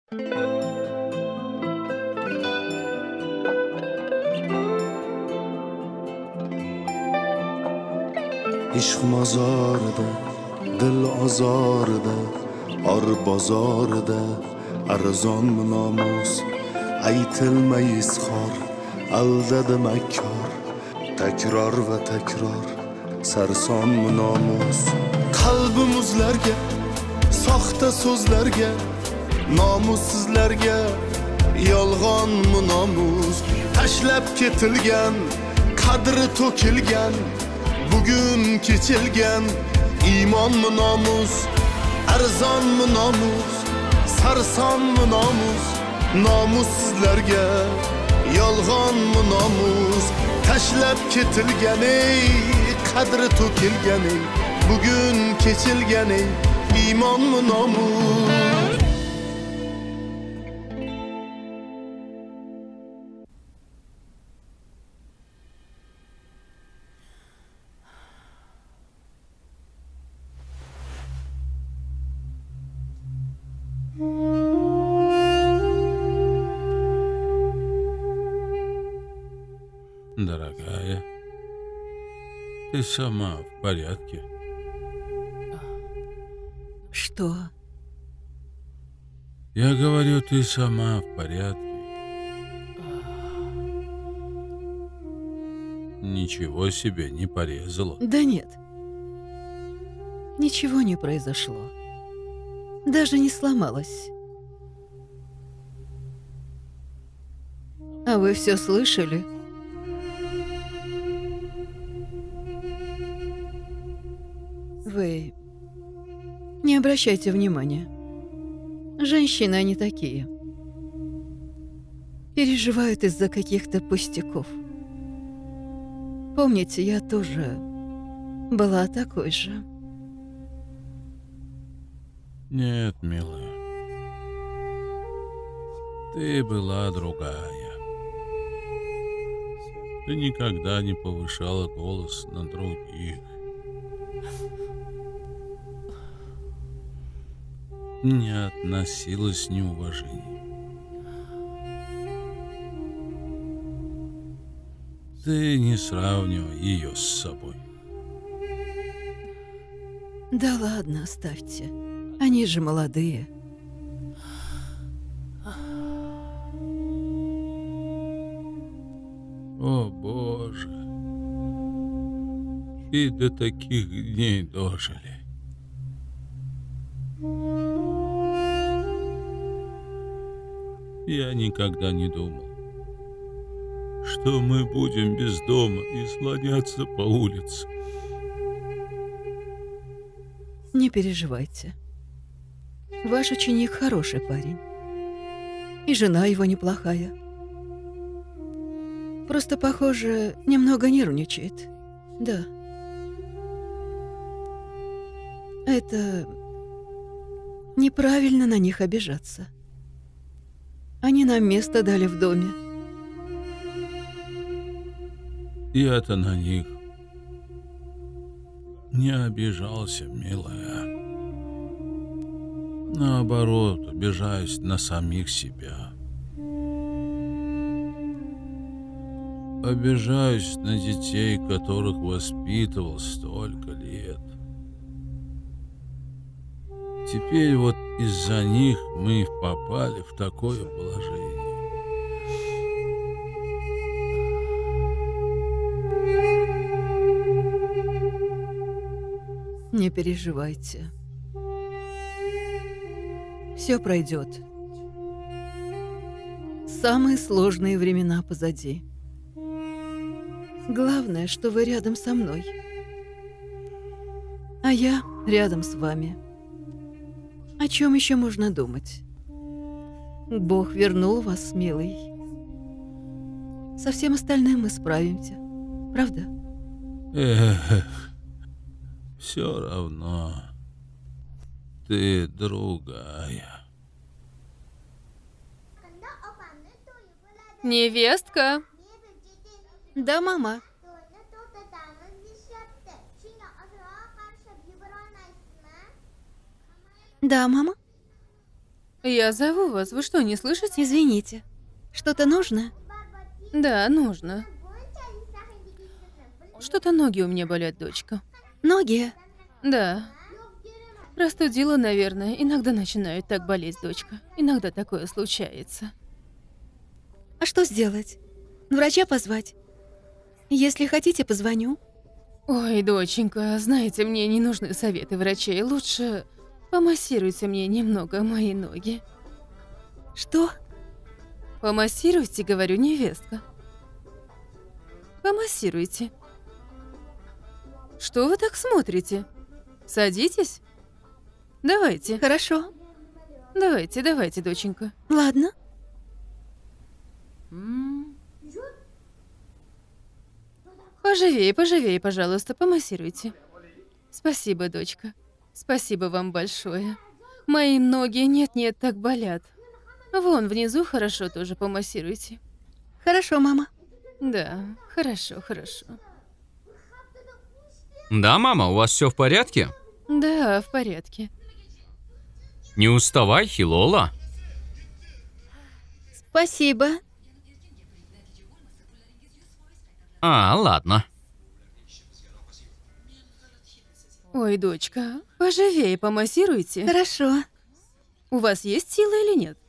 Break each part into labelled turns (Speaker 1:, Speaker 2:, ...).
Speaker 1: عشق مزارده دل آزارده آر بازارده ارزان ناموس ایتلmeyiz خار aldadı mekkar tekrar ve tekrar sarson namus qalbimizlarga soxta so'zlarga nomussizlarga yolg'on namus tashlab ketilgan qadri to'kilgan bugun kechilgan iymon namus arzon namus sarson namus nomussizlarga yolg'on namus tashlab ketilgan ey qadri to'kilgan ey bugun kechilgan ey iymon namus.
Speaker 2: Дорогая, ты сама в порядке?
Speaker 3: Что?
Speaker 2: Я говорю, ты сама в порядке. Ничего себе не порезала.
Speaker 3: Да нет. Ничего не произошло. Даже не сломалась. А вы все слышали? Вы не обращайте внимания. Женщины они такие. Переживают из-за каких-то пустяков. Помните, я тоже была такой же.
Speaker 2: Нет, милая. Ты была другая. Ты никогда не повышала голос на других. Не относилась с неуважением. Ты не сравнивай ее с собой.
Speaker 3: Да ладно, оставьте. Они же молодые.
Speaker 2: О, Боже. И до таких дней дожили. Я никогда не думал, что мы будем без дома и слоняться по улице.
Speaker 3: Не переживайте. Ваш ученик хороший парень. И жена его неплохая. Просто, похоже, немного нервничает. Да. Это неправильно на них обижаться. Они нам место дали в доме.
Speaker 2: Я-то на них не обижался, милая. Наоборот, обижаюсь на самих себя. Обижаюсь на детей, которых воспитывал столько лет. Теперь вот из-за них мы попали в такое положение.
Speaker 3: Не переживайте. Все пройдет. Самые сложные времена позади. Главное, что вы рядом со мной. А я рядом с вами. О чем еще можно думать? Бог вернул вас, милый. Со всем остальным мы справимся. Правда?
Speaker 2: Эх, все равно ты другая.
Speaker 4: Невестка.
Speaker 3: Да, мама. Да, мама.
Speaker 4: Я зову вас, вы что, не слышите?
Speaker 3: Извините. Что-то нужно?
Speaker 4: Да, нужно. Что-то ноги у меня болят, дочка.
Speaker 3: Ноги?
Speaker 4: Да. Простудила, наверное. Иногда начинают так болеть, дочка. Иногда такое случается.
Speaker 3: А что сделать? Врача позвать? Если хотите, позвоню.
Speaker 4: Ой, доченька, знаете, мне не нужны советы врачей. Лучше помассируйте мне немного мои ноги.
Speaker 3: Что?
Speaker 4: Помассируйте, говорю, невестка. Помассируйте. Что вы так смотрите? Садитесь. Давайте.
Speaker 3: Хорошо.
Speaker 4: Давайте, давайте, доченька.
Speaker 3: Ладно.
Speaker 4: Поживее, поживее, пожалуйста, помассируйте. Спасибо, дочка. Спасибо вам большое. Мои ноги нет-нет так болят. Вон внизу хорошо тоже помассируйте.
Speaker 3: Хорошо, мама.
Speaker 4: Да, хорошо, хорошо.
Speaker 5: Да, мама, у вас все в порядке?
Speaker 4: Да, в порядке.
Speaker 5: Не уставай, Хилола.
Speaker 3: Спасибо.
Speaker 5: Ладно.
Speaker 4: Ой, дочка, поживее помассируйте.
Speaker 3: Хорошо.
Speaker 4: У вас есть силы или нет?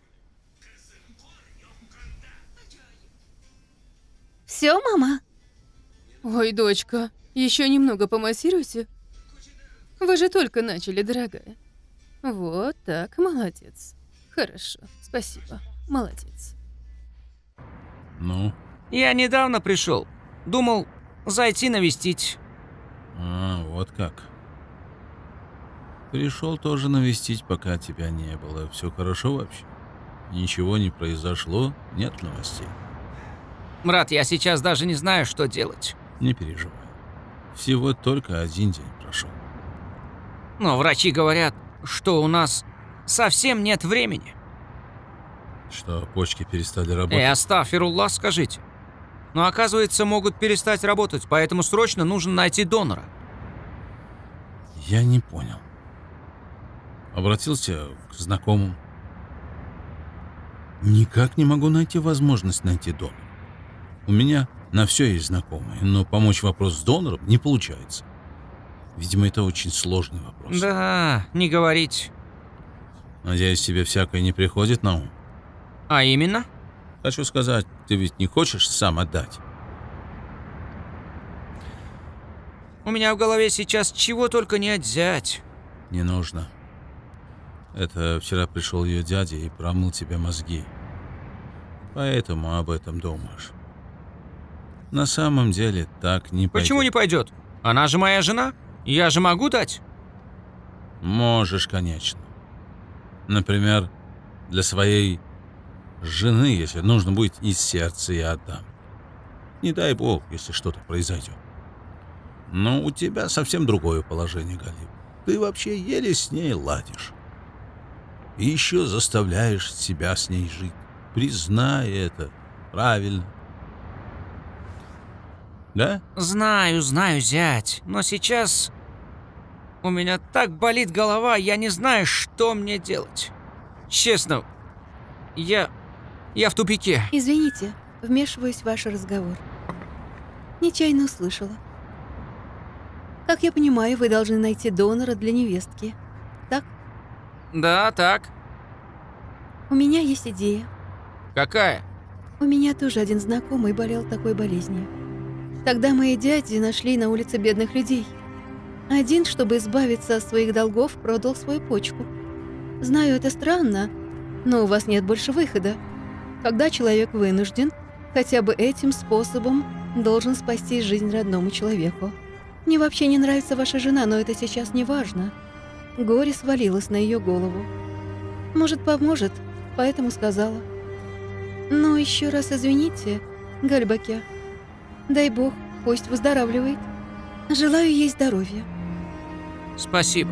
Speaker 3: Все, мама?
Speaker 4: Ой, дочка, еще немного помассируйте. Вы же только начали, дорогая. Вот так, молодец. Хорошо, спасибо. Молодец.
Speaker 2: Ну?
Speaker 5: Я недавно пришел. Думал зайти навестить.
Speaker 2: Вот как. Пришел тоже навестить, пока тебя не было. Все хорошо вообще? Ничего не произошло? Нет новостей?
Speaker 5: Брат, я сейчас даже не знаю, что делать.
Speaker 2: Не переживай. Всего только один день прошел.
Speaker 5: Но врачи говорят, что у нас совсем нет времени.
Speaker 2: Что, почки перестали работать?
Speaker 5: Астафируллах, скажите. Но оказывается, могут перестать работать, поэтому срочно нужно найти донора.
Speaker 2: Я не понял. Обратился к знакомым. Никак не могу найти возможность найти донора. У меня на все есть знакомые, но помочь вопрос с донором не получается. Видимо, это очень сложный вопрос.
Speaker 5: Да, не говорить.
Speaker 2: Надеюсь, тебе всякое не приходит на ум.
Speaker 5: А именно?
Speaker 2: Хочу сказать, ты ведь не хочешь сам отдать?
Speaker 5: У меня в голове сейчас чего только не отзять.
Speaker 2: Не нужно. Это вчера пришел ее дядя и промыл тебе мозги. Поэтому об этом думаешь. На самом деле так не пойдет.
Speaker 5: Почему не пойдет? Она же моя жена. Я же могу дать.
Speaker 2: Можешь, конечно. Например, для своей жены, если нужно будет, из сердца я отдам. Не дай бог, если что-то произойдет. Но у тебя совсем другое положение, Галиб. Ты вообще еле с ней ладишь. И еще заставляешь себя с ней жить. Признай это. Правильно. Да?
Speaker 5: Знаю, зять. Но сейчас у меня так болит голова, я не знаю, что мне делать. Честно, я в тупике.
Speaker 3: Извините, вмешиваюсь в ваш разговор. Нечаянно услышала. Как я понимаю, вы должны найти донора для невестки. Так?
Speaker 5: Да, так.
Speaker 3: У меня есть идея.
Speaker 5: Какая?
Speaker 3: У меня тоже один знакомый болел такой болезнью. Тогда мои дяди нашли на улице бедных людей. Один, чтобы избавиться от своих долгов, продал свою почку. Знаю, это странно, но у вас нет больше выхода. Когда человек вынужден, хотя бы этим способом должен спасти жизнь родному человеку. Мне вообще не нравится ваша жена, но это сейчас не важно. Горе свалилось на ее голову. Может, поможет, поэтому сказала. Но еще раз извините, Гальбаке. Дай бог, пусть выздоравливает. Желаю ей здоровья.
Speaker 5: Спасибо.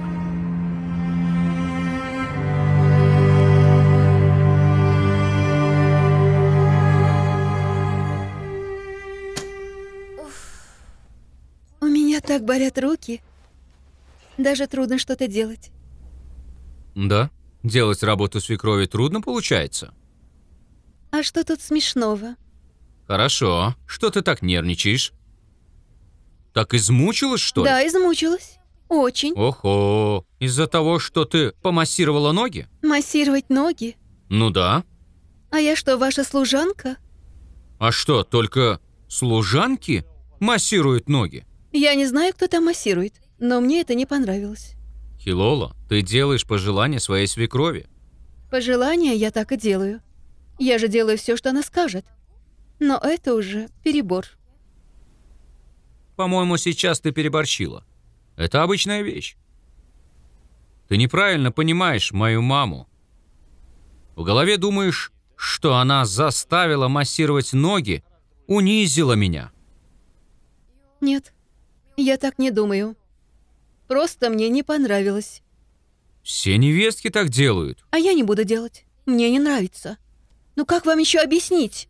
Speaker 3: У меня так болят руки. Даже трудно что-то делать.
Speaker 5: Да? Делать работу свекрови трудно получается?
Speaker 3: А что тут смешного?
Speaker 5: Хорошо. Что ты так нервничаешь? Так измучилась, что ли?
Speaker 3: Да, измучилась. Очень.
Speaker 5: Охо. Из-за того, что ты помассировала ноги?
Speaker 3: Массировать ноги?
Speaker 5: Ну да.
Speaker 3: А я что, ваша служанка?
Speaker 5: А что, только служанки массируют ноги?
Speaker 3: Я не знаю, кто там массирует, но мне это не понравилось.
Speaker 5: Хилола, ты делаешь пожелание своей свекрови.
Speaker 3: Пожелания я так и делаю. Я же делаю все, что она скажет. Но это уже перебор.
Speaker 5: По-моему, сейчас ты переборщила. Это обычная вещь. Ты неправильно понимаешь мою маму. В голове думаешь, что она заставила массировать ноги, унизила меня.
Speaker 3: Нет, я так не думаю. Просто мне не понравилось.
Speaker 5: Все невестки так делают.
Speaker 3: А я не буду делать. Мне не нравится. Ну как вам еще объяснить?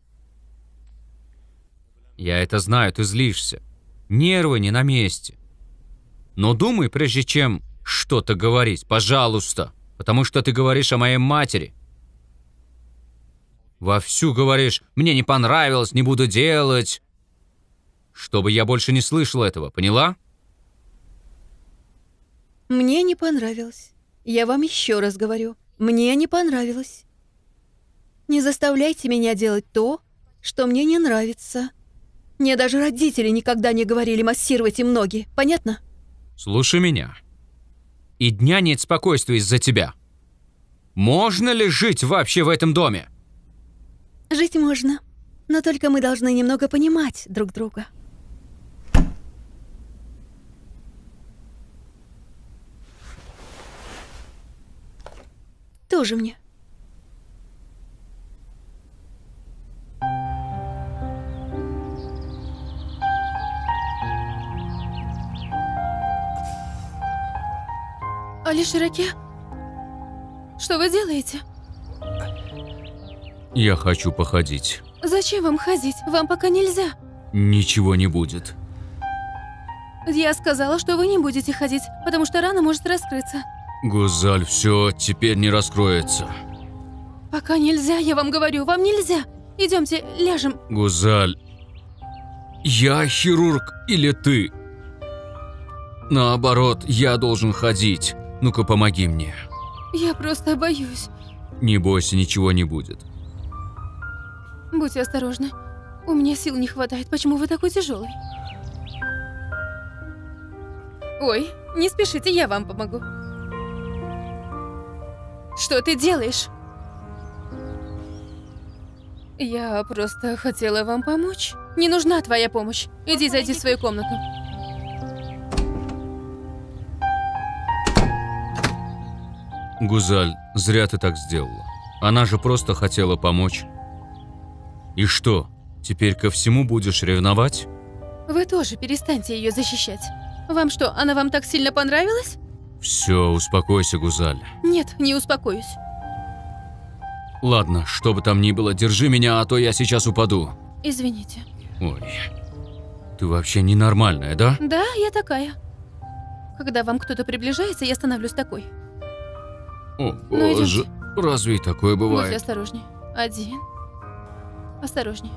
Speaker 5: Я это знаю, ты злишься. Нервы не на месте. Но думай, прежде чем что-то говорить, пожалуйста. Потому что ты говоришь о моей матери. Вовсю говоришь, мне не понравилось, не буду делать. Чтобы я больше не слышал этого, поняла?
Speaker 3: Мне не понравилось. Я вам еще раз говорю. Мне не понравилось. Не заставляйте меня делать то, что мне не нравится. Мне даже родители никогда не говорили массировать им ноги. Понятно?
Speaker 5: Слушай меня. И дня нет спокойствия из-за тебя. Можно ли жить вообще в этом доме?
Speaker 3: Жить можно. Но только мы должны немного понимать друг друга. Тоже мне.
Speaker 4: Алишираке, что вы делаете?
Speaker 5: Я хочу походить.
Speaker 4: Зачем вам ходить? Вам пока нельзя.
Speaker 5: Ничего не будет.
Speaker 4: Я сказала, что вы не будете ходить, потому что рана может раскрыться.
Speaker 5: Гузаль, все теперь не раскроется.
Speaker 4: Пока нельзя, я вам говорю, вам нельзя. Идемте, ляжем.
Speaker 5: Гузаль, я хирург или ты? Наоборот, я должен ходить. Ну-ка, помоги мне.
Speaker 4: Я просто боюсь.
Speaker 5: Не бойся, ничего не будет.
Speaker 4: Будьте осторожны. У меня сил не хватает. Почему вы такой тяжелый? Ой, не спешите, я вам помогу. Что ты делаешь? Я просто хотела вам помочь. Не нужна твоя помощь. Иди, зайди в свою комнату.
Speaker 5: Гузаль, зря ты так сделала. Она же просто хотела помочь. И что, теперь ко всему будешь ревновать?
Speaker 4: Вы тоже перестаньте ее защищать. Вам что, она вам так сильно понравилась?
Speaker 5: Все, успокойся, Гузаль.
Speaker 4: Нет, не успокоюсь.
Speaker 5: Ладно, что бы там ни было, держи меня, а то я сейчас упаду.
Speaker 4: Извините.
Speaker 5: Ой, ты вообще ненормальная, да?
Speaker 4: Да, я такая. Когда вам кто-то приближается, я становлюсь такой.
Speaker 5: О,
Speaker 4: Ну,
Speaker 5: боже,
Speaker 4: идемте.
Speaker 5: разве и такое
Speaker 4: Будьте
Speaker 5: бывает?
Speaker 4: осторожней. Один. Осторожней.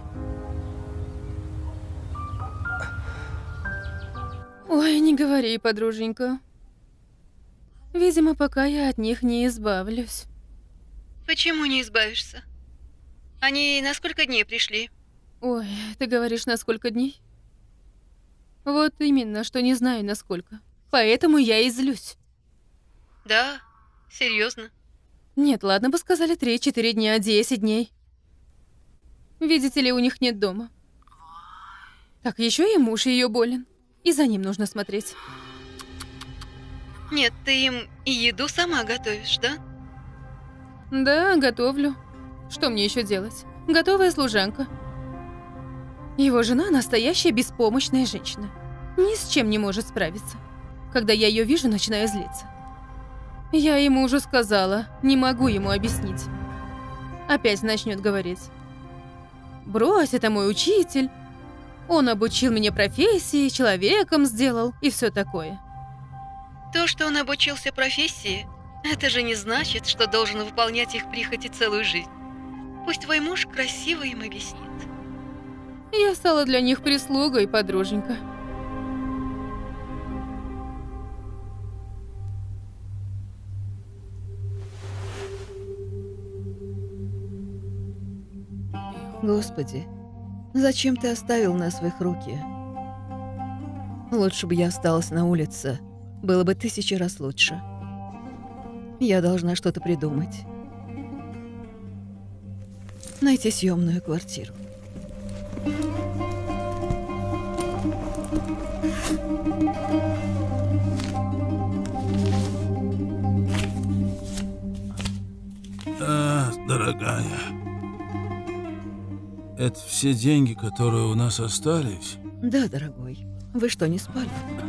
Speaker 4: Ой, не говори, подруженька. Видимо, пока я от них не избавлюсь.
Speaker 3: Почему не избавишься? Они на сколько дней пришли?
Speaker 4: Ой, ты говоришь, на сколько дней? Вот именно, что не знаю, насколько. Поэтому я и злюсь.
Speaker 3: Да, серьезно.
Speaker 4: Нет, ладно бы сказали 3-4 дня, 10 дней. Видите ли, у них нет дома. Так еще и муж ее болен. И за ним нужно смотреть.
Speaker 3: Нет, ты им и еду сама готовишь, да?
Speaker 4: Да, готовлю. Что мне еще делать? Готовая служанка. Его жена настоящая беспомощная женщина. Ни с чем не может справиться. Когда я ее вижу, начинаю злиться. Я ему уже сказала, не могу ему объяснить. Опять начнет говорить. Брось, это мой учитель. Он обучил меня профессии, человеком сделал и все такое.
Speaker 3: То, что он обучился профессии, Это же не значит, что должен выполнять их прихоти целую жизнь. Пусть твой муж красиво им объяснит.
Speaker 4: Я стала для них прислугой, подруженька.
Speaker 3: Господи, зачем ты оставил нас в их руки? Лучше бы я осталась на улице. Было бы 1000 раз лучше. Я должна что-то придумать. Найти съемную квартиру.
Speaker 2: Дорогая, это все деньги, которые у нас остались?
Speaker 3: Да, дорогой. Вы что, не спали?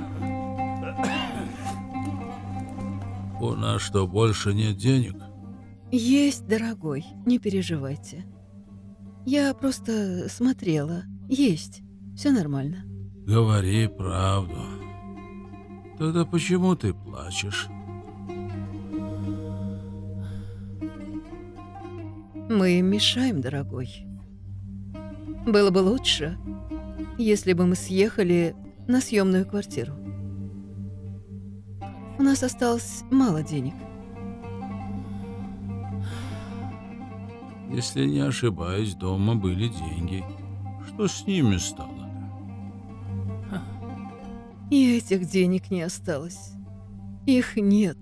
Speaker 2: У нас что, больше нет денег?
Speaker 3: Есть, дорогой. Не переживайте. Я просто смотрела. Есть. Все нормально.
Speaker 2: Говори правду. Тогда почему ты плачешь?
Speaker 3: Мы им мешаем, дорогой. Было бы лучше, если бы мы съехали на съемную квартиру. У нас осталось мало денег.
Speaker 2: Если не ошибаюсь, дома были деньги. Что с ними стало?
Speaker 3: И этих денег не осталось. Их нет.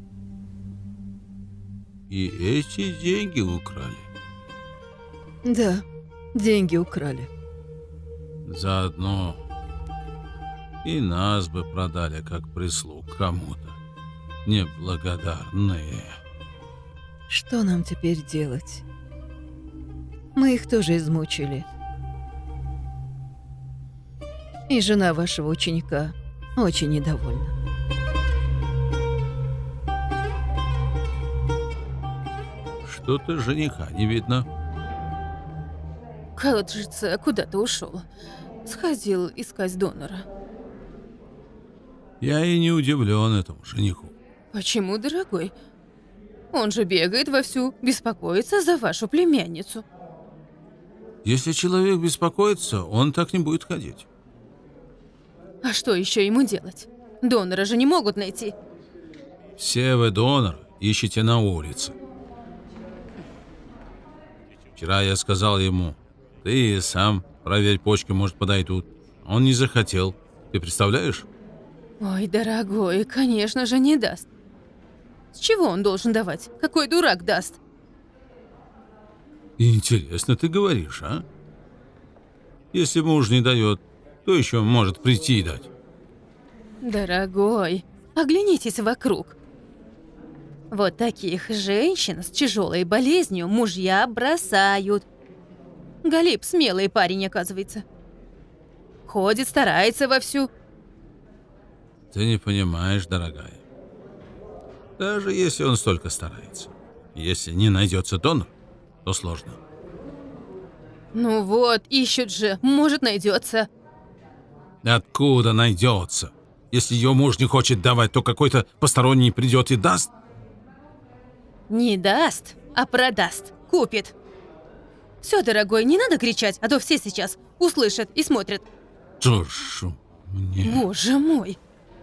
Speaker 2: И эти деньги украли?
Speaker 3: Да, деньги украли.
Speaker 2: Заодно и нас бы продали как прислуг кому-то. Неблагодарные.
Speaker 3: Что нам теперь делать? Мы их тоже измучили. И жена вашего ученика очень недовольна.
Speaker 2: Что-то жениха не видно.
Speaker 4: Кажется, куда-то ушел. Сходил искать донора.
Speaker 2: Я и не удивлен этому жениху.
Speaker 4: Почему, дорогой? Он же бегает вовсю, беспокоится за вашу племянницу.
Speaker 2: Если человек беспокоится, он так не будет ходить.
Speaker 4: А что еще ему делать? Донора же не могут найти.
Speaker 2: Все вы донора ищете на улице. Вчера я сказал ему, ты сам проверь почки, может, подойдут. Он не захотел. Ты представляешь?
Speaker 4: Ой, дорогой, конечно же не даст. С чего он должен давать? Какой дурак даст?
Speaker 2: Интересно ты говоришь, а? Если муж не дает, то еще может прийти и дать.
Speaker 4: Дорогой, оглянитесь вокруг. Вот таких женщин с тяжелой болезнью мужья бросают. Галиб смелый парень, оказывается. Ходит, старается вовсю.
Speaker 2: Ты не понимаешь, дорогая. Даже если он столько старается, если не найдется донор, то сложно.
Speaker 4: Ну вот, ищут же, может, найдется.
Speaker 2: Откуда найдется? Если ее муж не хочет давать, то какой-то посторонний придет и даст?
Speaker 4: Не даст, а продаст, купит. Все, дорогой, не надо кричать, а то все сейчас услышат и смотрят.
Speaker 2: Что ж мне...
Speaker 4: Боже мой.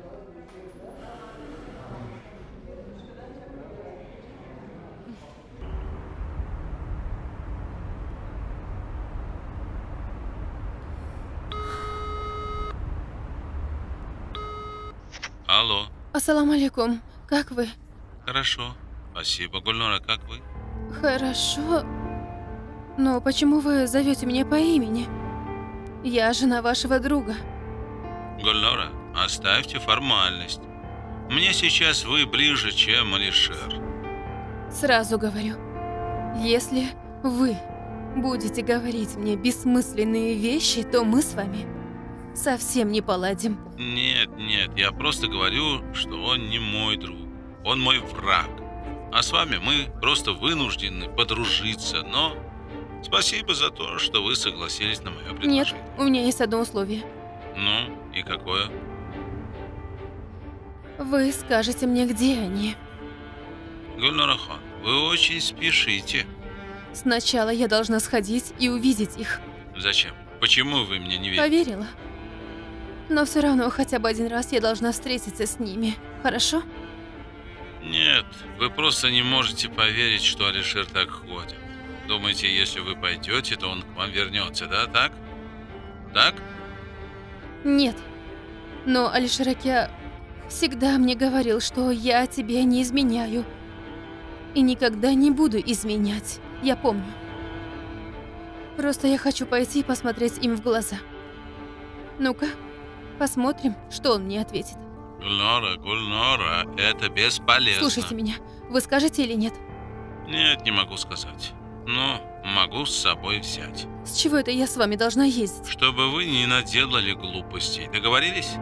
Speaker 2: Алло.
Speaker 4: Ассаламу алейкум. Как вы?
Speaker 2: Хорошо. Спасибо, Гульнора, как вы?
Speaker 4: Хорошо. Но почему вы зовете меня по имени? Я жена вашего друга.
Speaker 2: Гульнора, оставьте формальность. Мне сейчас вы ближе, чем Алишер.
Speaker 4: Сразу говорю, если вы будете говорить мне бессмысленные вещи, то мы с вами совсем не поладим.
Speaker 2: Нет, я просто говорю, что он не мой друг. Он мой враг. А с вами мы просто вынуждены подружиться, но... Спасибо за то, что вы согласились на мое предложение.
Speaker 4: Нет, у меня есть одно условие.
Speaker 2: Ну, и какое?
Speaker 4: Вы скажете мне, где они.
Speaker 2: Гульнорахон, вы очень спешите.
Speaker 4: Сначала я должна сходить и увидеть их.
Speaker 2: Зачем? Почему вы мне не верите?
Speaker 4: Поверила. Но все равно хотя бы один раз я должна встретиться с ними. Хорошо?
Speaker 2: Нет, вы просто не можете поверить, что Алишер так ходит. Думаете, если вы пойдете, то он к вам вернется, да? Так? Так?
Speaker 4: Нет. Но Алишеракя всегда мне говорил, что я тебе не изменяю. И никогда не буду изменять. Я помню. Просто я хочу пойти и посмотреть им в глаза. Ну-ка, посмотрим, что он мне ответит.
Speaker 2: Гульнора, это бесполезно.
Speaker 4: Слушайте меня. Вы скажете или нет?
Speaker 2: Нет, не могу сказать. Но могу с собой взять.
Speaker 4: С чего это я с вами должна ездить?
Speaker 2: Чтобы вы не наделали глупостей. Договорились?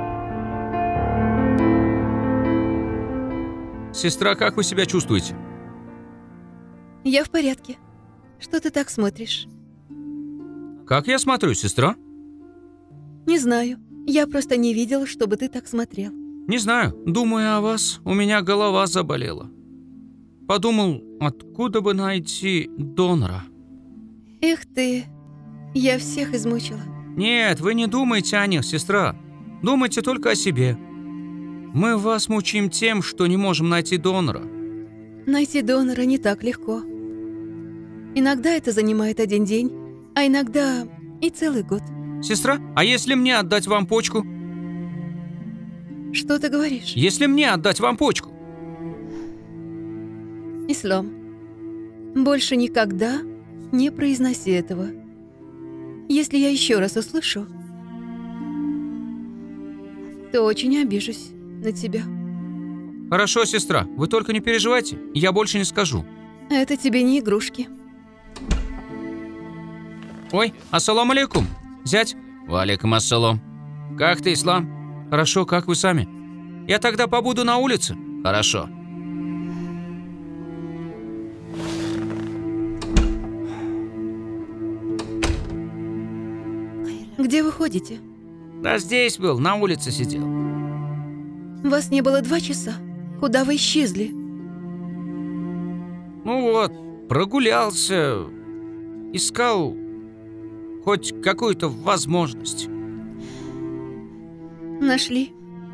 Speaker 5: Сестра, как вы себя чувствуете?
Speaker 3: Я в порядке. Что ты так смотришь?
Speaker 5: Как я смотрю, сестра?
Speaker 3: Не знаю. Я просто не видела, чтобы ты так смотрел.
Speaker 5: Не знаю. Думаю о вас, у меня голова заболела. Подумал, откуда бы найти донора.
Speaker 3: Эх ты, я всех измучила.
Speaker 5: Нет, вы не думайте о них, сестра. Думайте только о себе. Мы вас мучим тем, что не можем найти донора.
Speaker 3: Найти донора не так легко. Иногда это занимает один день, а иногда и целый год.
Speaker 5: Сестра, а если мне отдать вам почку?
Speaker 3: Что ты говоришь?
Speaker 5: Если мне отдать вам почку?
Speaker 3: Ислам, больше никогда не произноси этого. Если я еще раз услышу, то очень обижусь на тебя.
Speaker 5: Хорошо, сестра, вы только не переживайте, я больше не скажу.
Speaker 3: Это тебе не игрушки.
Speaker 5: Ой, ассаламу алейкум. Зять? Валейкум ассалам. Как ты, Ислам? Хорошо, как вы сами? Я тогда побуду на улице. Хорошо.
Speaker 3: Где вы ходите?
Speaker 5: Да здесь был, на улице сидел.
Speaker 3: Вас не было 2 часа. Куда вы исчезли?
Speaker 5: Ну вот, прогулялся, искал хоть какую-то возможность.
Speaker 3: Нашли?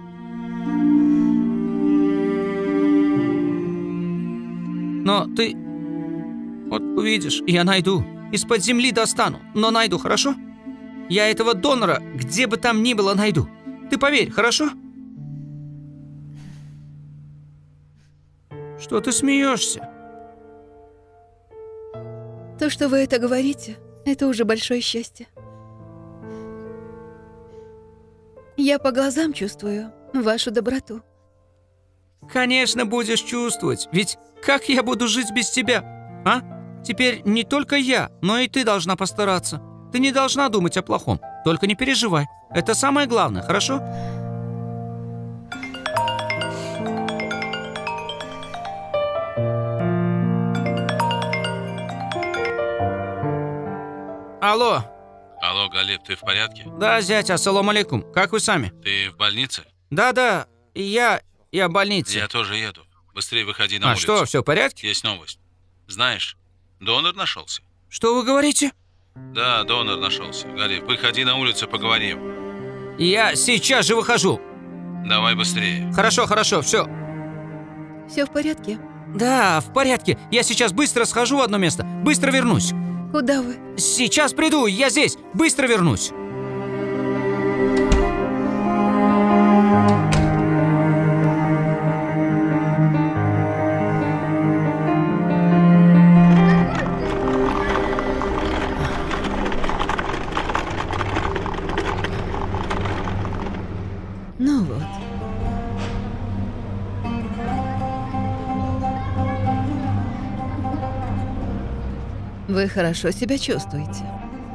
Speaker 5: Но ты... Вот увидишь, я найду. Из-под земли достану, но найду, хорошо? Я этого донора, где бы там ни было, найду. Ты поверь, хорошо? Что ты смеешься?
Speaker 3: То, что вы это говорите, это уже большое счастье. Я по глазам чувствую вашу доброту.
Speaker 5: Конечно, будешь чувствовать. Ведь как я буду жить без тебя, а? Теперь не только я, но и ты должна постараться. Ты не должна думать о плохом. Только не переживай. Это самое главное, хорошо? Алло.
Speaker 2: Алло, Галиб, ты в порядке?
Speaker 5: Да, зять, ассаламу алейкум. Как вы сами?
Speaker 2: Ты в больнице?
Speaker 5: Да, я в больнице.
Speaker 2: Я тоже еду. Быстрее выходи на улицу.
Speaker 5: Что, все в порядке?
Speaker 2: Есть новость. Знаешь, донор нашелся.
Speaker 5: Что вы говорите?
Speaker 2: Да, донор нашелся. Галиб, выходи на улицу, поговорим.
Speaker 5: Я сейчас же выхожу.
Speaker 2: Давай быстрее.
Speaker 5: Хорошо, все.
Speaker 3: Все в порядке?
Speaker 5: Да, в порядке. Я сейчас быстро схожу в одно место. Быстро вернусь.
Speaker 3: Куда вы?
Speaker 5: Сейчас приду, я здесь. Быстро вернусь.
Speaker 3: Ну вот. Вы хорошо себя чувствуете?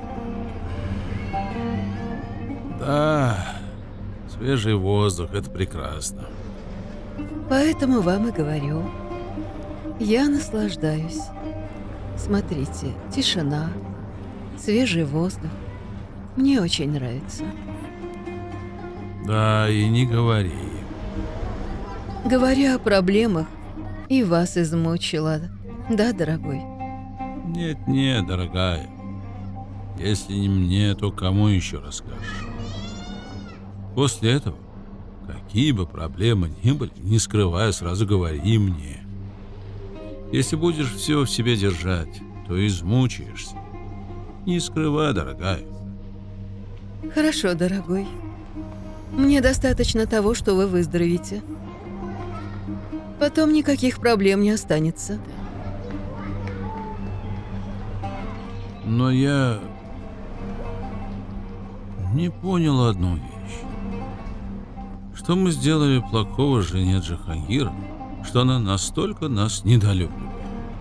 Speaker 2: Да, свежий воздух, это прекрасно.
Speaker 3: Поэтому вам и говорю. Я наслаждаюсь. Смотрите, тишина, свежий воздух. Мне очень нравится.
Speaker 2: Да, и не говори.
Speaker 3: Говоря о проблемах, И вас измучила. Да, дорогой?
Speaker 2: Нет, дорогая. Если не мне, то кому еще расскажешь? После этого, какие бы проблемы ни были, не скрывая, сразу говори мне. Если будешь все в себе держать, то измучаешься. Не скрывай, дорогая.
Speaker 3: Хорошо, дорогой. Мне достаточно того, что вы выздоровеете. Потом никаких проблем не останется.
Speaker 2: Но я не понял одну вещь. Что мы сделали плохого жене Джахангира, что она настолько нас недолюбливает?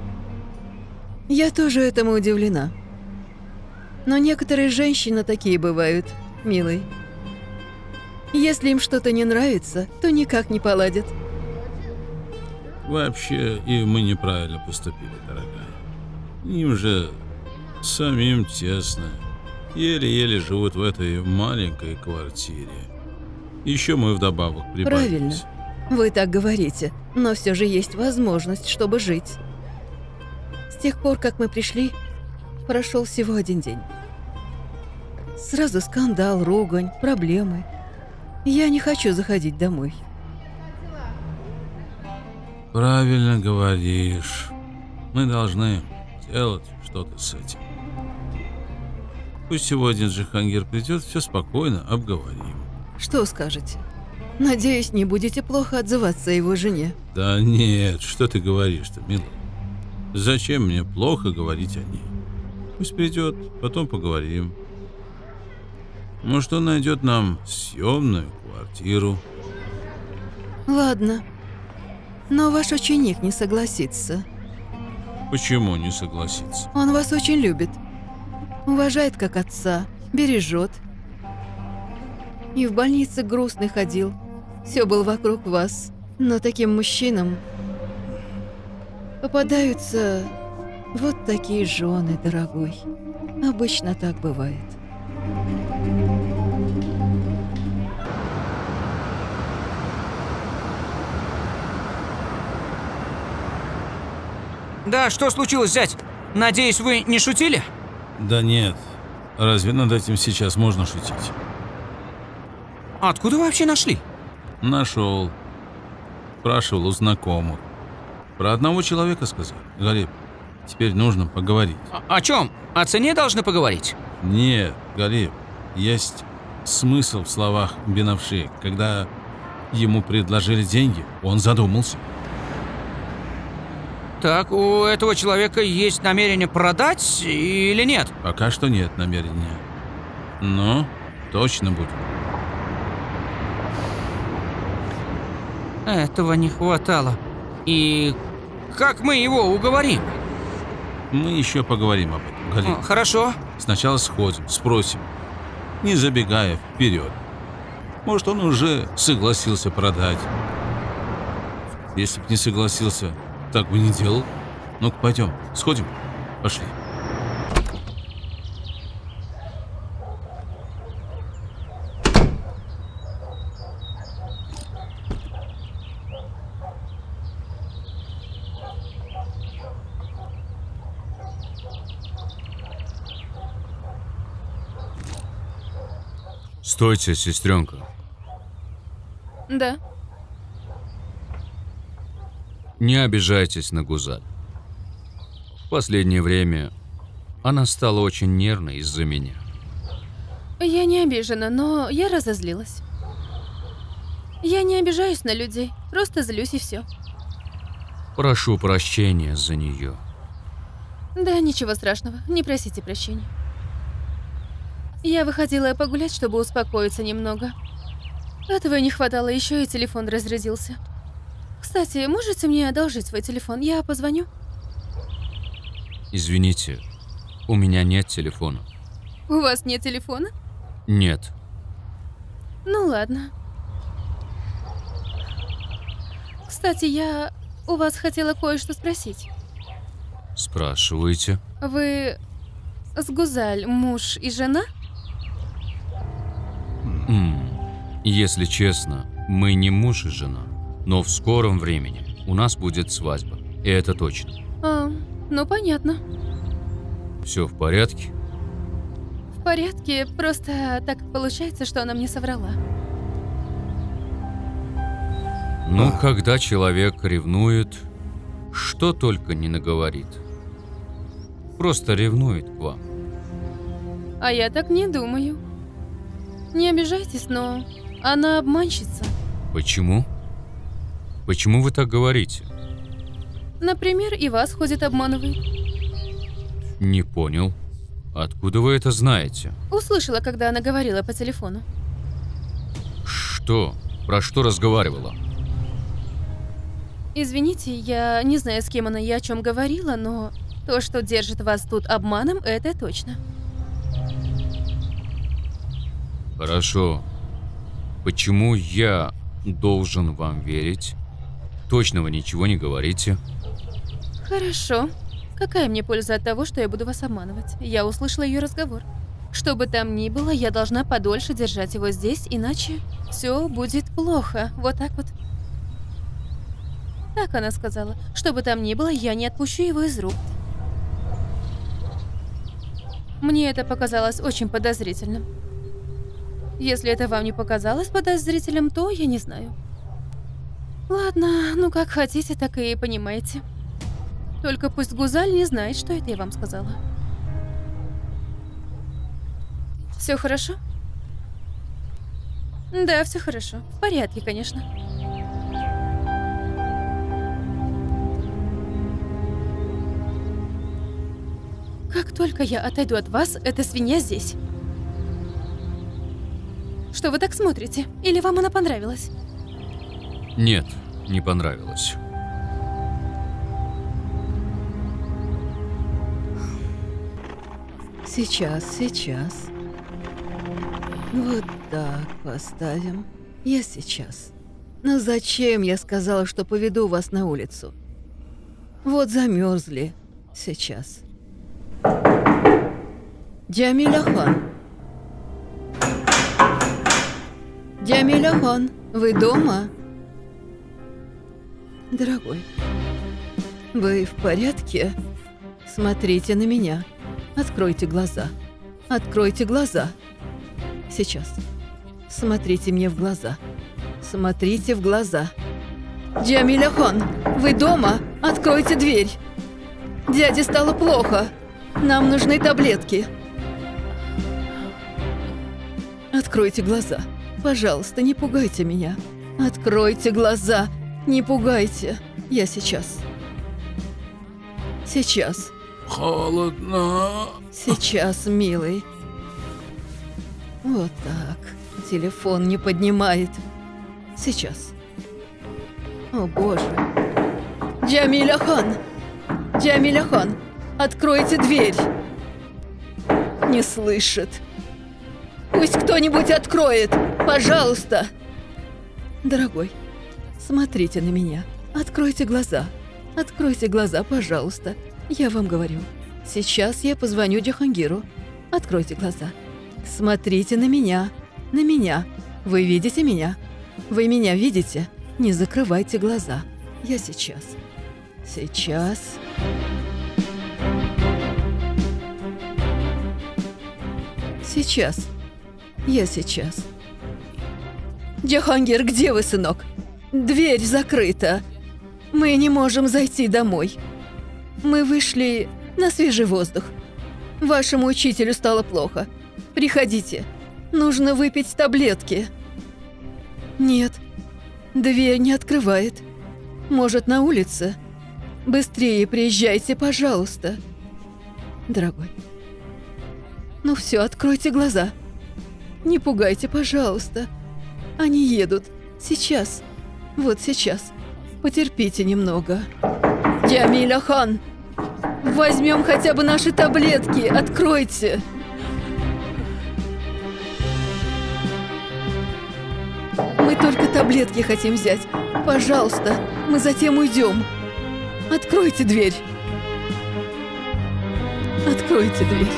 Speaker 3: Я тоже этому удивлена. Но некоторые женщины такие бывают, милый. Если им что-то не нравится, то никак не поладят.
Speaker 2: Вообще, и мы неправильно поступили, дорогая. Им же самим тесно. Еле-еле живут в этой маленькой квартире. Еще мы вдобавок прибавились.
Speaker 3: Правильно. Вы так говорите, но все же есть возможность, чтобы жить. С тех пор, как мы пришли, прошел всего 1 день. Сразу скандал, ругань, проблемы. Я не хочу заходить домой.
Speaker 2: Правильно говоришь. Мы должны сделать что-то с этим. Пусть сегодня Джахангир придет, все спокойно обговорим.
Speaker 3: Что скажете? Надеюсь, не будете плохо отзываться о его жене.
Speaker 2: Да нет, что ты говоришь-то, милая? Зачем мне плохо говорить о ней? Пусть придет, потом поговорим. Может, он найдет нам съемную квартиру.
Speaker 3: Ладно. Но ваш ученик не согласится.
Speaker 2: Почему не согласится?
Speaker 3: Он вас очень любит. Уважает как отца, бережет. И в больнице грустный ходил. Все был вокруг вас. Но таким мужчинам попадаются вот такие жены, дорогой. Обычно так бывает.
Speaker 5: Да, что случилось, зять? Надеюсь, вы не шутили?
Speaker 2: Да нет. Разве над этим сейчас можно шутить?
Speaker 5: Откуда вы вообще нашли?
Speaker 2: Нашел. Спрашивал у знакомых. Про одного человека сказал. Галиб, теперь нужно поговорить.
Speaker 5: О чем? О цене должны поговорить?
Speaker 2: Нет, Галиб, есть смысл в словах Бенавши. Когда ему предложили деньги, он задумался.
Speaker 5: Так, у этого человека есть намерение продать или нет?
Speaker 2: Пока что нет намерения. Но точно будет.
Speaker 5: Этого не хватало. И как мы его уговорим?
Speaker 2: Мы еще поговорим об этом, Галиб.
Speaker 5: Хорошо.
Speaker 2: Сначала сходим, спросим, не забегая вперед. Может, он уже согласился продать. Если б не согласился, так бы не делал. Ну-ка, пойдем, сходим. Пошли.
Speaker 6: Стойте, сестренка.
Speaker 4: Да.
Speaker 6: Не обижайтесь на Гузаль. В последнее время она стала очень нервной из-за меня.
Speaker 4: Я не обижена, но я разозлилась. Я не обижаюсь на людей, просто злюсь и все.
Speaker 6: Прошу прощения за нее.
Speaker 4: Да, ничего страшного, не просите прощения. Я выходила погулять, чтобы успокоиться немного. Этого не хватало, еще и телефон разрядился. Кстати, можете мне одолжить свой телефон? Я позвоню.
Speaker 6: Извините, у меня нет телефона.
Speaker 4: У вас нет телефона?
Speaker 6: Нет.
Speaker 4: Ну ладно. Кстати, я у вас хотела кое-что спросить.
Speaker 6: Спрашивайте.
Speaker 4: Вы с Гузаль муж и жена?
Speaker 6: Если честно, мы не муж и жена, но в скором времени у нас будет свадьба. И это точно.
Speaker 4: Ну понятно.
Speaker 6: Все в порядке?
Speaker 4: В порядке, просто так получается, что она мне соврала.
Speaker 6: Ну, когда человек ревнует, что только не наговорит. Просто ревнует к вам.
Speaker 4: А я так не думаю. Не обижайтесь, но она обманщица.
Speaker 6: Почему? Почему вы так говорите?
Speaker 4: Например, и вас ходит обманывает.
Speaker 6: Не понял. Откуда вы это знаете?
Speaker 4: Услышала, когда она говорила по телефону.
Speaker 6: Что? Про что разговаривала?
Speaker 4: Извините, я не знаю, с кем она и о чем говорила, но то, что держит вас тут обманом, это точно.
Speaker 6: Хорошо. Почему я должен вам верить? Точно вы ничего не говорите?
Speaker 4: Хорошо. Какая мне польза от того, что я буду вас обманывать? Я услышала ее разговор. Что бы там ни было, я должна подольше держать его здесь, иначе все будет плохо. Вот так вот. Так она сказала. Что бы там ни было, я не отпущу его из рук. Мне это показалось очень подозрительным. Если это вам не показалось подозрительным, то я не знаю. Ладно, ну как хотите, так и понимаете. Только пусть Гузаль не знает, что это я вам сказала. Все хорошо? Да, все хорошо. В порядке, конечно. Как только я отойду от вас, эта свинья здесь. Что вы так смотрите? Или вам она понравилась?
Speaker 6: Нет, не понравилось.
Speaker 3: Сейчас. Вот так поставим. Я сейчас. Но зачем я сказала, что поведу вас на улицу? Вот замерзли. Сейчас. Джамиляхан. Джамиляхан, вы дома? Дорогой, вы в порядке? Смотрите на меня. Откройте глаза. Откройте глаза. Сейчас. Смотрите мне в глаза. Смотрите в глаза. Джамиляхан, вы дома? Откройте дверь. Дяде стало плохо. Нам нужны таблетки. Откройте глаза. Пожалуйста, не пугайте меня. Откройте глаза. Не пугайте. Я сейчас. Сейчас.
Speaker 2: Холодно.
Speaker 3: Сейчас, милый. Вот так. Телефон не поднимает. Сейчас. О, боже. Джамиляхан! Джамиляхан! Откройте дверь! Не слышит. Пусть кто-нибудь откроет! Пожалуйста! Дорогой, смотрите на меня. Откройте глаза. Откройте глаза, пожалуйста. Я вам говорю. Сейчас я позвоню Джахангиру. Откройте глаза. Смотрите на меня. На меня. Вы видите меня? Вы меня видите? Не закрывайте глаза. Я сейчас. Сейчас. Сейчас. Я сейчас. Джахангир, где вы, сынок? Дверь закрыта. Мы не можем зайти домой. Мы вышли на свежий воздух. Вашему учителю стало плохо. Приходите. Нужно выпить таблетки. Нет. Дверь не открывает. Может, на улице? Быстрее приезжайте, пожалуйста. Дорогой. Ну все, откройте глаза. Не пугайте, пожалуйста. Они едут. Сейчас. Вот сейчас. Потерпите немного. Джамиляхан, возьмем хотя бы наши таблетки. Откройте. Мы только таблетки хотим взять. Пожалуйста, мы затем уйдем. Откройте дверь. Откройте дверь.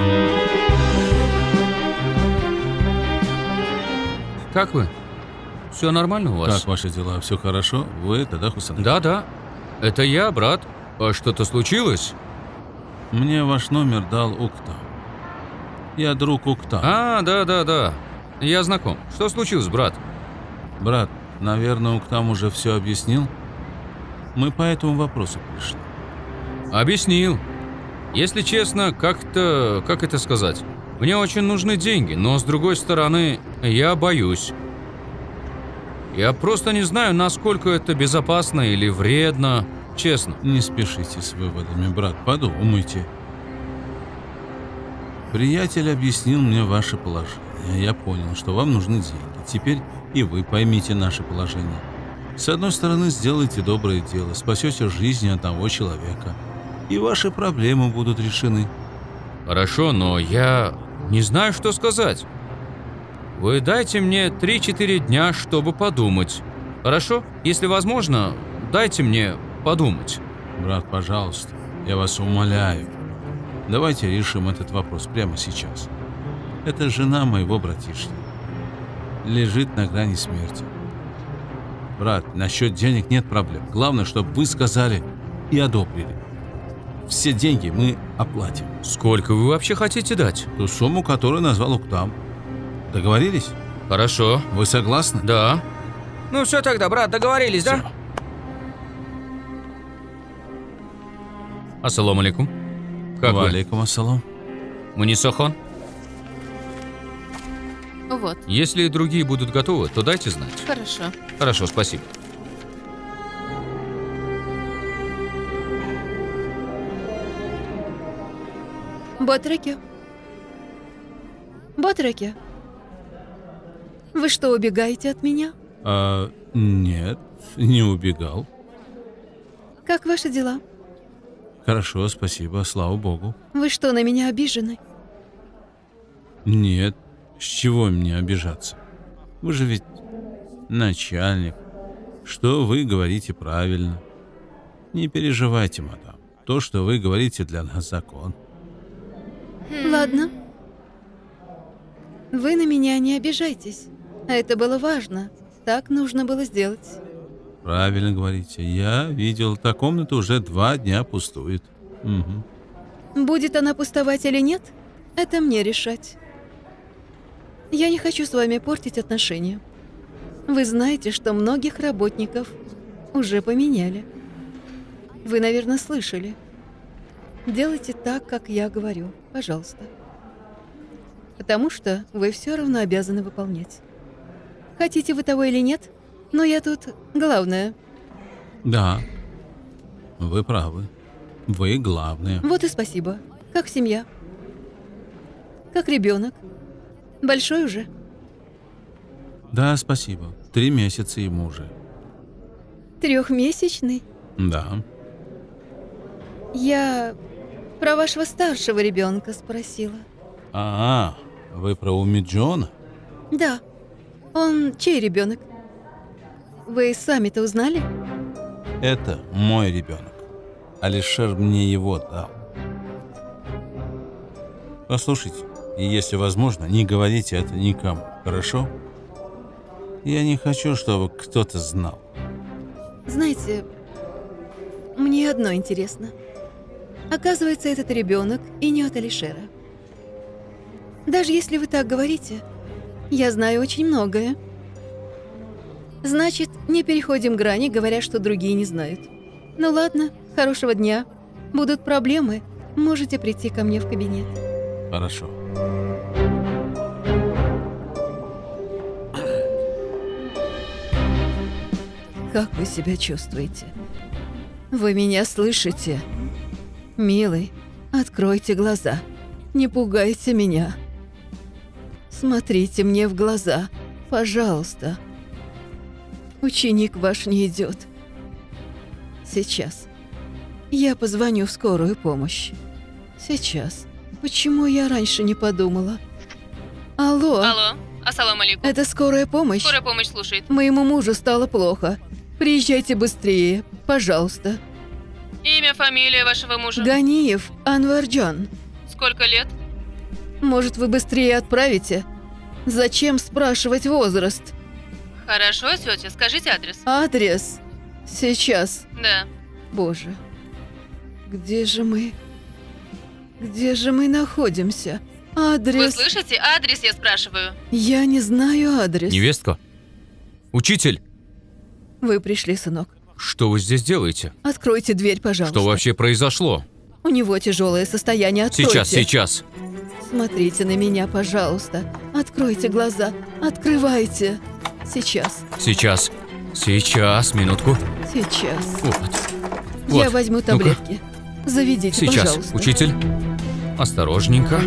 Speaker 6: Как вы? Все нормально у вас?
Speaker 2: Как ваши дела? Все хорошо? Вы это, да, Хусаин?
Speaker 6: Да. Это я, брат. А что-то случилось?
Speaker 2: Мне ваш номер дал Уктам. Я друг Уктам.
Speaker 6: Да. Я знаком. Что случилось, брат?
Speaker 2: Брат, наверное, Уктам уже все объяснил? Мы по этому вопросу пришли.
Speaker 6: Объяснил. Если честно, как это сказать? Мне очень нужны деньги, но с другой стороны, я боюсь. Я просто не знаю, насколько это безопасно или вредно, честно.
Speaker 2: Не спешите с выводами, брат, подумайте. Приятель объяснил мне ваше положение. Я понял, что вам нужны деньги. Теперь и вы поймите наше положение. С одной стороны, сделайте доброе дело, спасете жизнь одного человека, и ваши проблемы будут решены.
Speaker 6: Хорошо, но я не знаю, что сказать. Вы дайте мне 3-4 дня, чтобы подумать. Хорошо? Если возможно, дайте мне подумать.
Speaker 2: Брат, пожалуйста, я вас умоляю. Давайте решим этот вопрос прямо сейчас. Это жена моего братишки. Лежит на грани смерти. Брат, насчет денег нет проблем. Главное, чтобы вы сказали и одобрили. Все деньги мы оплатим.
Speaker 6: Сколько вы вообще хотите дать?
Speaker 2: Ту сумму, которую назвал Уктам. Договорились?
Speaker 6: Хорошо.
Speaker 2: Вы согласны?
Speaker 6: Да.
Speaker 5: Ну все тогда, брат, договорились,
Speaker 2: Всё.
Speaker 5: да?
Speaker 6: Ассаламу алейкум. Как вы?
Speaker 2: Валейкум ассалам.
Speaker 6: Мунисохон?
Speaker 4: Вот,
Speaker 6: Если другие будут готовы, то дайте знать.
Speaker 4: хорошо.
Speaker 6: Хорошо, спасибо.
Speaker 3: Батраке. Батраке. Вы что, убегаете от меня?
Speaker 2: Нет, не убегал.
Speaker 3: Как ваши дела?
Speaker 2: Хорошо, спасибо, слава богу.
Speaker 3: Вы что, на меня обижены?
Speaker 2: Нет, с чего мне обижаться? Вы же ведь начальник. Что вы говорите правильно. Не переживайте, мадам. То, что вы говорите, для нас закон.
Speaker 3: Ладно. Вы на меня не обижайтесь. А это было важно. Так нужно было сделать.
Speaker 2: Правильно говорите. Я видел, та комната уже 2 дня пустует. Угу.
Speaker 3: Будет она пустовать или нет, это мне решать. Я не хочу с вами портить отношения. Вы знаете, что многих работников уже поменяли. Вы, наверное, слышали. Делайте так, как я говорю, пожалуйста. Потому что вы все равно обязаны выполнять. Хотите вы того или нет, но я тут главное.
Speaker 2: Да, вы правы. Вы главные.
Speaker 3: Вот и спасибо. Как семья? Как ребенок? Большой уже?
Speaker 2: Да, спасибо. 3 месяца ему уже.
Speaker 3: 3-месячный?
Speaker 2: Да.
Speaker 3: Я про вашего старшего ребенка спросила.
Speaker 2: Вы про Умиджона?
Speaker 3: Да. Он чей ребенок? Вы сами-то узнали?
Speaker 2: Это мой ребенок. Алишер мне его дал. Послушайте, и если возможно, не говорите это никому, хорошо? Я не хочу, чтобы кто-то знал.
Speaker 3: Знаете, мне одно интересно. Оказывается, этот ребенок и не от Алишера. Даже если вы так говорите, я знаю очень многое. Значит, не переходим грани, говоря, что другие не знают. Ну ладно, хорошего дня. Будут проблемы, можете прийти ко мне в кабинет.
Speaker 2: Хорошо.
Speaker 3: Как вы себя чувствуете? Вы меня слышите? Милый, откройте глаза. Не пугайте меня. Смотрите мне в глаза, пожалуйста. Ученик ваш не идет. Сейчас. Я позвоню в скорую помощь. Сейчас. Почему я раньше не подумала? Алло.
Speaker 4: Алло, ассаламу алейкум.
Speaker 3: Это скорая помощь?
Speaker 4: Скорая помощь слушает.
Speaker 3: Моему мужу стало плохо. Приезжайте быстрее, пожалуйста.
Speaker 4: Имя, фамилия вашего мужа?
Speaker 3: Ганиев Анварджан.
Speaker 4: Сколько лет?
Speaker 3: Может, вы быстрее отправите? Зачем спрашивать возраст?
Speaker 4: Хорошо, тетя, скажите адрес.
Speaker 3: Адрес? Сейчас.
Speaker 4: Да.
Speaker 3: Боже, где же мы? Где же мы находимся? Адрес...
Speaker 4: Вы слышите? Адрес я спрашиваю.
Speaker 3: Я не знаю адрес.
Speaker 6: Невестка? Учитель?
Speaker 3: Вы пришли, сынок.
Speaker 6: Что вы здесь делаете?
Speaker 3: Откройте дверь, пожалуйста.
Speaker 6: Что вообще произошло?
Speaker 3: У него тяжелое состояние. Откройте.
Speaker 6: Сейчас.
Speaker 3: Смотрите на меня, пожалуйста. Откройте глаза. Открывайте. Сейчас.
Speaker 6: Сейчас, минутку.
Speaker 3: Сейчас.
Speaker 6: Вот.
Speaker 3: Я возьму таблетки. Заведите,
Speaker 6: Сейчас,
Speaker 3: пожалуйста.
Speaker 6: учитель. Осторожненько.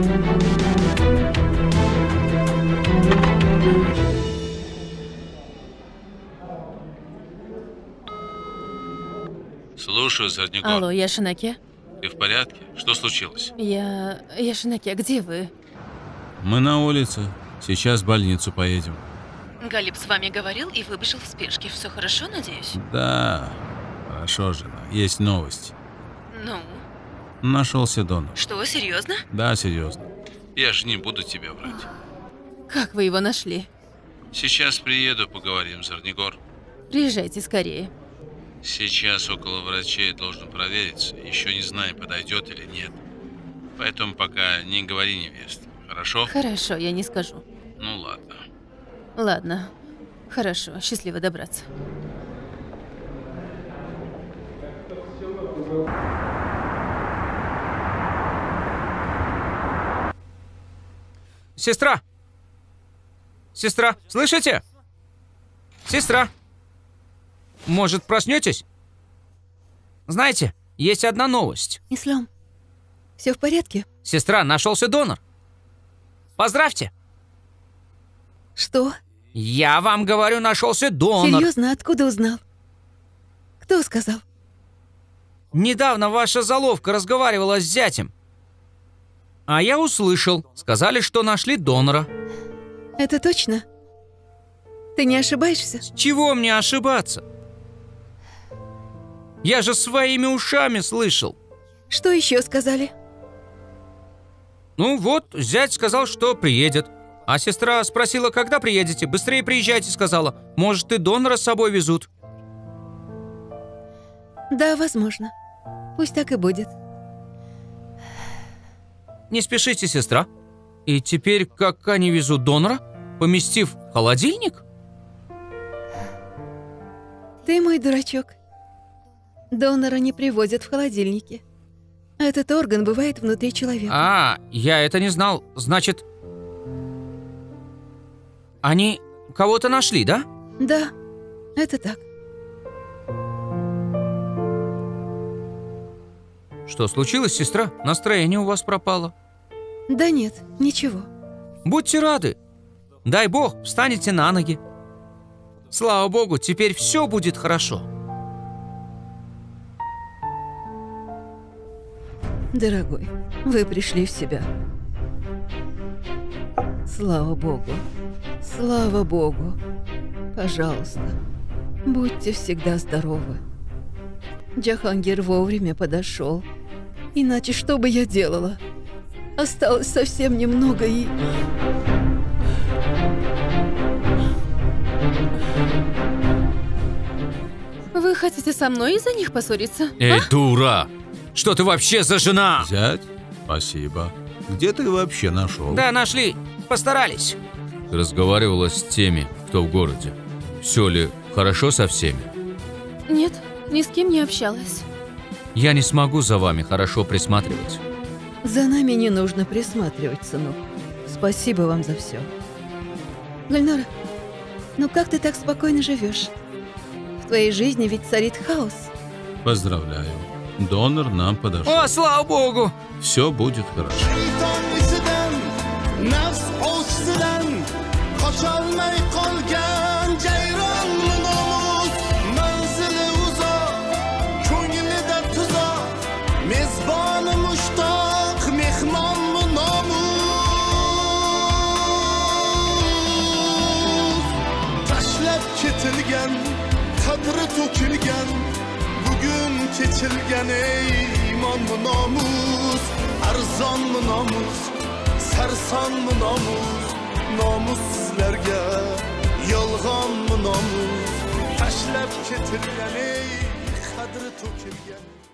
Speaker 2: Слушаю, Зорнигор.
Speaker 4: Алло, я Шинаке.
Speaker 2: Ты в порядке? Что случилось?
Speaker 4: Я Шинаке, где вы?
Speaker 2: Мы на улице. Сейчас в больницу поедем.
Speaker 4: Галиб с вами говорил и выбежал в спешке. Все хорошо, надеюсь?
Speaker 2: Да, хорошо, жена. Есть новость.
Speaker 4: Ну?
Speaker 2: Нашелся донор.
Speaker 4: Что, серьезно?
Speaker 2: Да, серьезно. Я же не буду тебе врать.
Speaker 4: Как вы его нашли?
Speaker 2: Сейчас приеду, поговорим, Зорнигор.
Speaker 4: Приезжайте скорее.
Speaker 2: Сейчас около врачей должен провериться. Еще не знаем, подойдет или нет. Поэтому пока не говори невесте. Хорошо?
Speaker 4: Хорошо, я не скажу.
Speaker 2: Ну ладно.
Speaker 4: Ладно. Хорошо, счастливо добраться.
Speaker 5: Сестра! Сестра, слышите? Сестра! Может, проснетесь? Знаете, есть одна новость.
Speaker 3: Ислам, все в порядке?
Speaker 5: Сестра, нашелся донор. Поздравьте!
Speaker 3: Что?
Speaker 5: Я вам говорю, нашелся донор.
Speaker 3: Серьезно, откуда узнал? Кто сказал?
Speaker 5: Недавно ваша заловка разговаривала с зятем. А я услышал. Сказали, что нашли донора.
Speaker 3: Это точно? Ты не ошибаешься?
Speaker 5: С чего мне ошибаться? Я же своими ушами слышал.
Speaker 3: Что еще сказали?
Speaker 5: Ну вот, зять сказал, что приедет. А сестра спросила, когда приедете. Быстрее приезжайте, сказала. Может, и донора с собой везут.
Speaker 3: Да, возможно. Пусть так и будет.
Speaker 5: Не спешите, сестра. И теперь, как они везут донора, поместив в холодильник?
Speaker 3: Ты мой дурачок. Донора не привозят в холодильнике. Этот орган бывает внутри человека.
Speaker 5: А, я это не знал. Значит, они кого-то нашли, да?
Speaker 3: Да, это так.
Speaker 5: Что случилось, сестра? Настроение у вас пропало.
Speaker 3: Да нет, ничего.
Speaker 5: Будьте рады. Дай бог, встанете на ноги. Слава богу, теперь все будет хорошо.
Speaker 3: Дорогой, вы пришли в себя. Слава богу. Слава богу. Пожалуйста, будьте всегда здоровы. Джахангир вовремя подошел. Иначе что бы я делала? Осталось совсем немного и...
Speaker 4: Вы хотите со мной из-за них поссориться?
Speaker 6: Эй, дура! Что ты вообще за жена?
Speaker 2: Зять? Спасибо. Где ты вообще нашел?
Speaker 5: Да, нашли. Постарались.
Speaker 6: Ты разговаривала с теми, кто в городе. Все ли хорошо со всеми?
Speaker 4: Нет, ни с кем не общалась.
Speaker 6: Я не смогу за вами хорошо присматривать.
Speaker 3: За нами не нужно присматривать, сынок. Спасибо вам за все. Гульнара, ну как ты так спокойно живешь? В твоей жизни ведь царит хаос.
Speaker 2: Поздравляю. Донор нам подошел.
Speaker 5: О, слава богу!
Speaker 2: Все будет хорошо.
Speaker 1: Shayton isidan, nafs o'chsidan, qocholmay qolgan jayron nomus, manzili uzoq, ko'nglida tuzoq, mezboni mushtoq, mehmon nomus. Tashlab ketilgan, qadri to'kilgan, bugun kechilgan ey iymon nomus, arzon nomus, sarson nomus, nomuslarga yolg'onmi nomus tashlab ketilgan ey qadri to'kilgan